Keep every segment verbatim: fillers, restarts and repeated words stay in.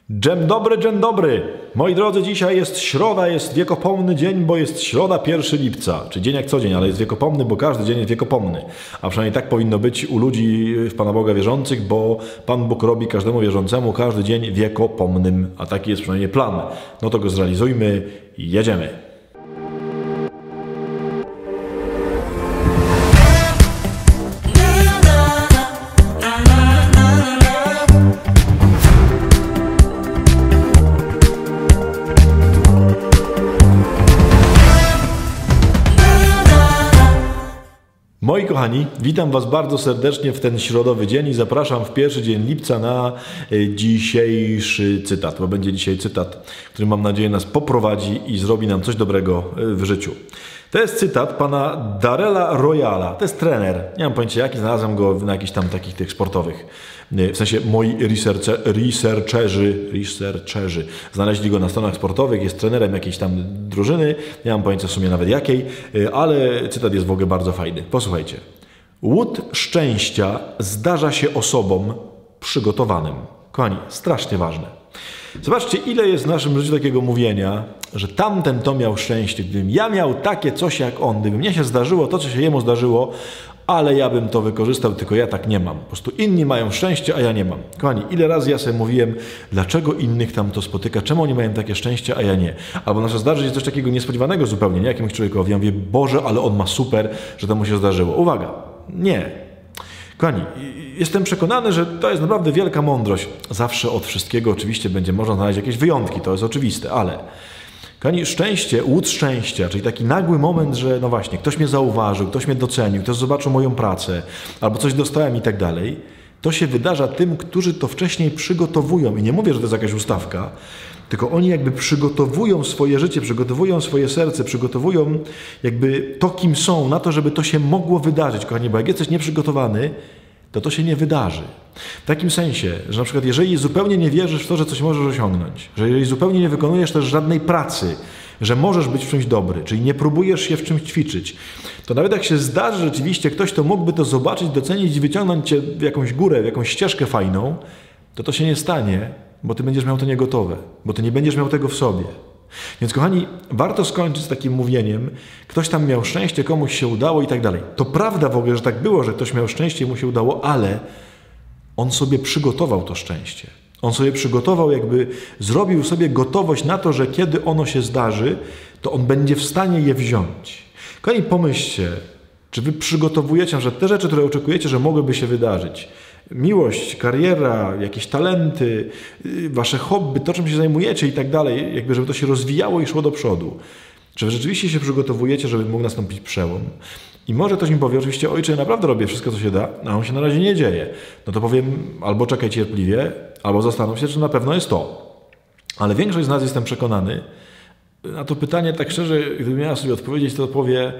Dzień dobry, dzień dobry. Moi drodzy, dzisiaj jest środa, jest wiekopomny dzień, bo jest środa pierwszego lipca. Czy dzień jak co dzień, ale jest wiekopomny, bo każdy dzień jest wiekopomny. A przynajmniej tak powinno być u ludzi w Pana Boga wierzących, bo Pan Bóg robi każdemu wierzącemu każdy dzień wiekopomnym. A taki jest przynajmniej plan. No to go zrealizujmy i jedziemy. Moi kochani, witam Was bardzo serdecznie w ten środowy dzień i zapraszam w pierwszy dzień lipca na dzisiejszy cytat, bo będzie dzisiaj cytat, który mam nadzieję nas poprowadzi i zrobi nam coś dobrego w życiu. To jest cytat pana Darrella Royala, to jest trener, nie mam pojęcia jaki, znalazłem go na jakichś tam takich tych sportowych, w sensie moi researcher, researcherzy, researcherzy znaleźli go na stronach sportowych, jest trenerem jakiejś tam drużyny, nie mam pojęcia w sumie nawet jakiej, ale cytat jest w ogóle bardzo fajny. Posłuchajcie. Łód szczęścia zdarza się osobom przygotowanym. Kochani, strasznie ważne. Zobaczcie, ile jest w naszym życiu takiego mówienia, że tamten to miał szczęście, gdybym ja miał takie coś jak on, gdyby mnie się zdarzyło to, co się jemu zdarzyło, ale ja bym to wykorzystał, tylko ja tak nie mam. Po prostu inni mają szczęście, a ja nie mam. Kochani, ile razy ja sobie mówiłem, dlaczego innych tam to spotyka, czemu oni mają takie szczęście, a ja nie. Albo nasze zdarzy się coś takiego niespodziewanego zupełnie, nie jakimś człowiekowi. Ja mówię, Boże, ale on ma super, że to mu się zdarzyło. Uwaga, nie. Kochani, jestem przekonany, że to jest naprawdę wielka mądrość. Zawsze od wszystkiego oczywiście będzie można znaleźć jakieś wyjątki, to jest oczywiste, ale... Kochani, szczęście, łód szczęścia, czyli taki nagły moment, że no właśnie, ktoś mnie zauważył, ktoś mnie docenił, ktoś zobaczył moją pracę, albo coś dostałem i tak dalej, to się wydarza tym, którzy to wcześniej przygotowują. I nie mówię, że to jest jakaś ustawka, tylko oni jakby przygotowują swoje życie, przygotowują swoje serce, przygotowują jakby to, kim są, na to, żeby to się mogło wydarzyć. Kochani, bo jak jesteś nieprzygotowany, to to się nie wydarzy. W takim sensie, że na przykład jeżeli zupełnie nie wierzysz w to, że coś możesz osiągnąć, że jeżeli zupełnie nie wykonujesz też żadnej pracy, że możesz być w czymś dobry, czyli nie próbujesz się w czymś ćwiczyć, to nawet jak się zdarzy rzeczywiście ktoś, to mógłby to zobaczyć, docenić i wyciągnąć cię w jakąś górę, w jakąś ścieżkę fajną, to to się nie stanie, bo ty będziesz miał to niegotowe, bo ty nie będziesz miał tego w sobie. Więc kochani, warto skończyć z takim mówieniem, ktoś tam miał szczęście, komuś się udało i tak dalej. To prawda w ogóle, że tak było, że ktoś miał szczęście i mu się udało, ale on sobie przygotował to szczęście. On sobie przygotował, jakby zrobił sobie gotowość na to, że kiedy ono się zdarzy, to on będzie w stanie je wziąć. Kochani, pomyślcie, czy wy przygotowujecie, że te rzeczy, które oczekujecie, że mogłyby się wydarzyć, miłość, kariera, jakieś talenty, wasze hobby, to czym się zajmujecie i tak dalej, jakby żeby to się rozwijało i szło do przodu. Czy wy rzeczywiście się przygotowujecie, żeby mógł nastąpić przełom? I może ktoś mi powie, oczywiście, ojcze, ja naprawdę robię wszystko, co się da, a on się na razie nie dzieje. No to powiem, albo czekaj cierpliwie, albo zastanów się, czy na pewno jest to. Ale większość z nas, jestem przekonany, na to pytanie tak szczerze, gdybym miała sobie odpowiedzieć, to powie,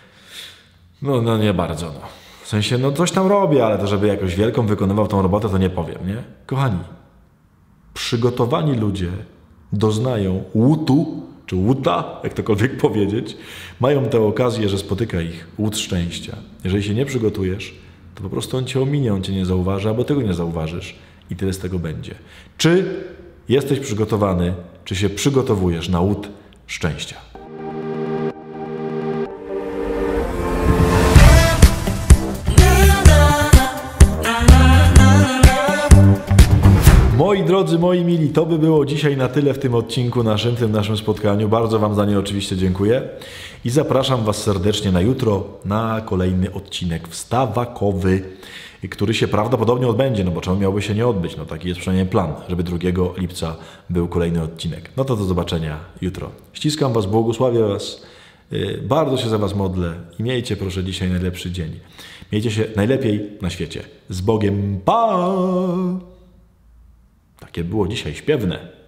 no, no nie bardzo, no. W sensie, no coś tam robię, ale to żeby jakoś wielką wykonywał tą robotę, to nie powiem, nie? Kochani, przygotowani ludzie doznają łutu, czy łuta, jak tokolwiek powiedzieć, mają tę okazję, że spotyka ich łód szczęścia. Jeżeli się nie przygotujesz, to po prostu on cię ominie, on cię nie zauważy, albo tego nie zauważysz i tyle z tego będzie. Czy jesteś przygotowany, czy się przygotowujesz na łód szczęścia? Moi drodzy, moi mili, to by było dzisiaj na tyle w tym odcinku naszym, w tym naszym spotkaniu. Bardzo Wam za nie oczywiście dziękuję i zapraszam Was serdecznie na jutro na kolejny odcinek wstawakowy, który się prawdopodobnie odbędzie, no bo czemu miałby się nie odbyć? No taki jest przynajmniej plan, żeby drugiego lipca był kolejny odcinek. No to do zobaczenia jutro. Ściskam Was, błogosławię Was, bardzo się za Was modlę i miejcie proszę dzisiaj najlepszy dzień. Miejcie się najlepiej na świecie. Z Bogiem, pa! Takie było dzisiaj śpiewne.